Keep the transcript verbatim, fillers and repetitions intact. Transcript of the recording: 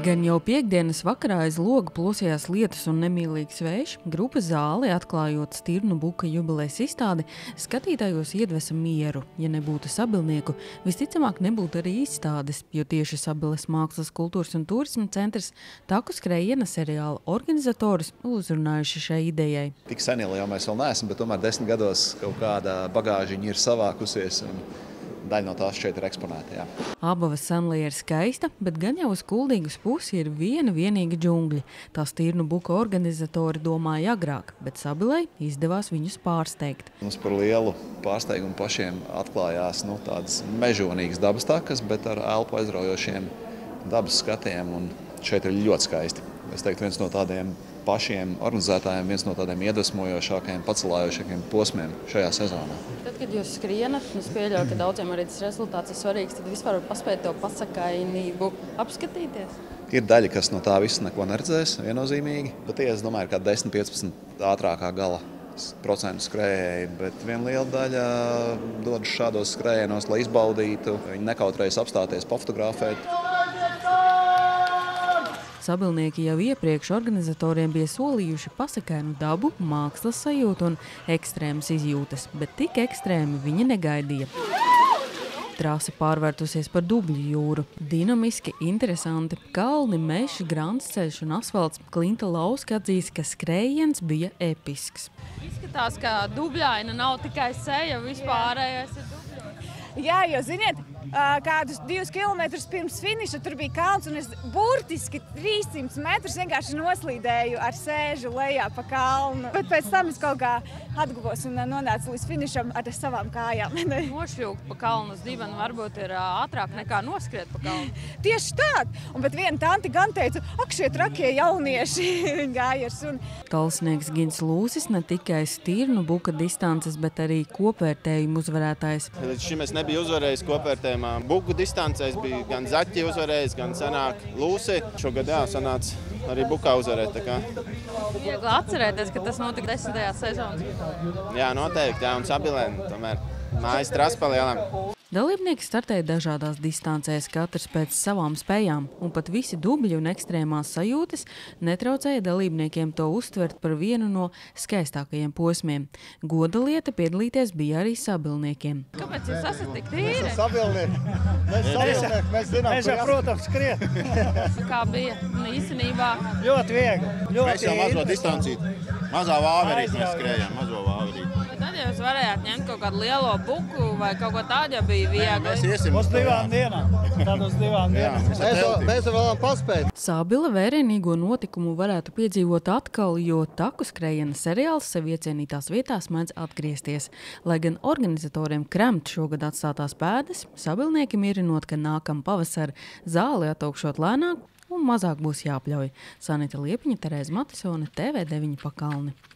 gan jau piekdienas vakarā aiz loga plosījās lietus un nemīlīgs vējš, grupa Zāle, atklājot Stirnu Buka jubilejas izstādi, skatītājos iedvesa mieru. Ja nebūtu Sabilnieku, visticamāk nebūtu arī izstādes, jo tieši Sabiles Mākslas, kultūras un turisma centrs Taku skrējiena seriāla organizatorus uzrunājuši šai idejai. Tik seni jau mēs vēl neesam, bet tomēr desmit gados kaut kāda bagāžiņa ir savākusies un daļa no tās šeit ir eksponēta. Jā. Abava Sanlija ir skaista, bet gan jau uz Kuldīgas pusi ir viena vienīga džungļi. Tā Stirnu Buka organizatori domāja agrāk, bet Sabilei izdevās viņus pārsteigt. Mums par lielu pārsteigumu pašiem atklājās nu, tādas mežonīgas dabas takas, bet ar elpu aizraujošiem dabas skatiem, un šeit ir ļoti skaisti. Es teiktu, viens no tādiem pašiem organizētājiem, viens no tādiem iedvesmojošākajiem, pacelājošākajiem posmiem šajā sezonā. Tad, kad jūs skrienat, es pieļauju, ka daudziem arī tas rezultāts ir svarīgs, tad vispār var paspēt to pasakainību apskatīties? Ir daļa, kas no tā viss neko neredzēs, viennozīmīgi, bet tie, es domāju, ka desmit līdz piecpadsmit ātrākā gala procentu skrējēji, bet viena liela daļa dodas šādos skrējienos, lai izbaudītu, viņi nekautrējas apstāties, pafotografēt. Sabilnieki jau iepriekš organizatoriem bija solījuši pasakainu dabu, mākslas sajūtu un ekstrēmas izjūtas, bet tik ekstrēmi viņi negaidīja. Trase pārvērtusies par dubļu jūru. Dinamiski, interesanti. Kalni, meži, grānsceļš un asfalts. Klinta Lauska atzīst, ka skrējiens bija episks. Izskatās, ka dubļaina nav tikai seja, vispārējais ir dubļaina. Jā, jo ziniet, kādus divus kilometrus pirms finiša tur bija kalns, un es burtiski trīssimtus metrus vienkārši noslīdēju ar sēžu lejā pa kalnu. Bet pēc tam es kaut kā atguvos un nonācu līdz finišam ar savām kājām. Nošļūkt pa kalnu uz divanu varbūt ir ātrāk nekā noskriet pa kalnu. Tieši tā, un bet viena tanti gan teica, ak, šie trakie jaunieši gāja ar suni. Talsnieks Gins Lūsis ne tikai Stirnu Buka distances, bet arī kopvērtējumu uzvarētājs. Līdz šim es nebiju uzvarējis kopvērtējumā. Buku distancēs bija gan Zaķi uzvarējis, gan senāk Lūsi. Šogad jā, sanāca arī Bukā uzvarēt. Tā kā. Viegli atcerēties, ka tas notika desmitajā sezonas. Jā, noteikti, jā, un Sabilē, tomēr mājas trasa pa lielam. Dalībnieki startēja dažādās distancēs, katrs pēc savām spējām, un pat visi dubļi un ekstrēmās sajūtas netraucēja dalībniekiem to uztvert par vienu no skaistākajiem posmiem. Goda lieta piedalīties bija arī sabilniekiem. Kāpēc jūs esat tik tīri? Mēs esam sabilnieki. Mēs sabilnieki, mēs zinām, mēs jau, protams, skriet. Kā bija īstenībā? Ļoti viegli. Ļoti mēs jau mazo distancīti, mazā vāverīt mēs skrējām, mazo vāverīt. Tad jūs varējāt ņemt kaut kādu lielo buku vai kaut ko tādu, ja bija viegli. Mēs iesim uz divām dienām. Tad uz divām dienām. Mēs, mēs vēlam paspēt. Sabila vērienīgo notikumu varētu piedzīvot atkal, jo Taku skrējiena seriāls sev iecienītās vietās mēdz atgriezties. Lai gan organizatoriem kremt šogad atstātās pēdas, sabilnieki mierinot, ka nākam pavasar Zāli ataugšot lēnāk un mazāk būs jāpļauj. Sanita Liepiņa, Terēza Matisone, T V deviņi Pakalni.